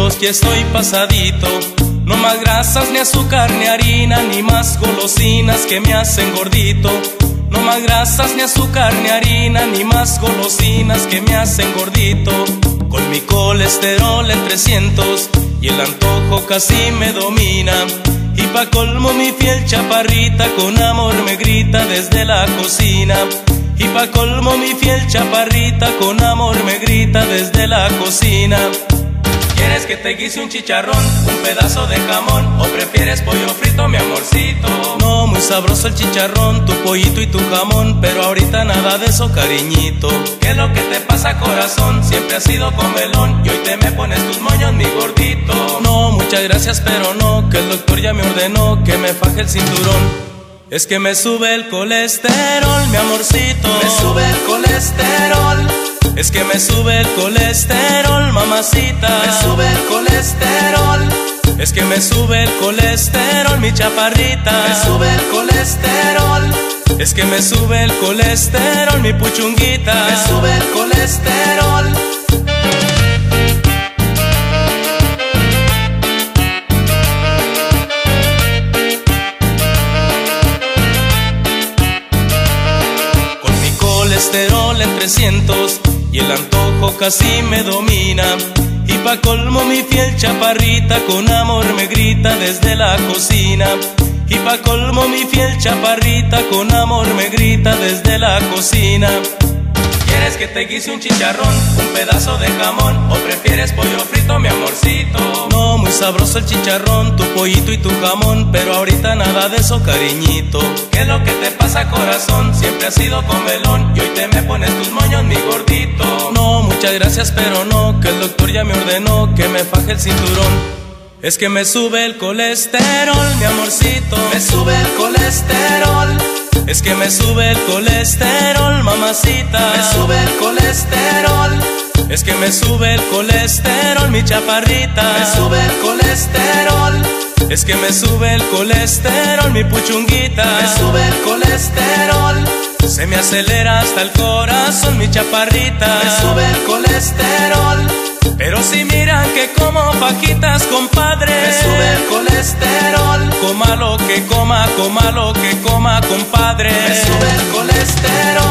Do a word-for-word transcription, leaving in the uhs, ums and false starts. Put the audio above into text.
kilos, ya estoy pasadito. No más grasas, ni azúcar, ni harina, ni más golosinas que me hacen gordito. No más grasas, ni azúcar, ni harina, ni más golosinas que me hacen gordito. Con mi colesterol en trescientos y el antojo casi me domina. Y pa' colmo mi fiel chaparrita con amor me grita desde la cocina. Y pa' colmo mi fiel chaparrita con amor me grita desde la cocina. ¿Quieres que te guise un chicharrón, un pedazo de jamón, o prefieres pollo frito, mi amorcito? No, muy sabroso el chicharrón, tu pollito y tu jamón, pero ahorita nada de eso, cariñito. ¿Qué es lo que te pasa, corazón? Siempre has sido comelón y hoy te me pones tus moños, mi gordito. No, muchas gracias, pero no, que el doctor ya me ordenó que me faje el cinturón. Es que me sube el colesterol, mi amorcito. Me sube el colesterol. Es que me sube el colesterol, mamacita. Me sube el colesterol. Es que me sube el colesterol, mi chaparrita. Me sube el colesterol. Es que me sube el colesterol, mi puchunguita. Me sube el colesterol. Con mi colesterol en trescientos y el antojo casi me domina. Y pa' colmo mi fiel chaparrita con amor me grita desde la cocina. Y pa' colmo mi fiel chaparrita con amor me grita desde la cocina. ¿Quieres que te guise un chicharrón, un pedazo de jamón, o prefieres pollo frito, mi amorcito? No, muy sabroso el chicharrón, tu pollito y tu jamón, pero ahorita nada de eso, cariñito. ¿Qué es lo que te pasa, corazón? Siempre has sido comelón y hoy te me pones tus moños, mi gordito. No, muchas gracias, pero no, que el doctor ya me ordenó que me faje el cinturón. Es que me sube el colesterol, mi amorcito. Me sube el colesterol. Es que me sube el colesterol, mamacita. Me sube el colesterol. Es que me sube el colesterol, mi chaparrita. Me sube el colesterol. Es que me sube el colesterol, mi puchunguita. Me sube el colesterol. Se me acelera hasta el corazón, mi chaparrita. Me sube el colesterol. Pero si miran que como fajitas, compadre. Me sube el colesterol. Coma lo que coma, coma lo que coma, compadre. Me sube el colesterol.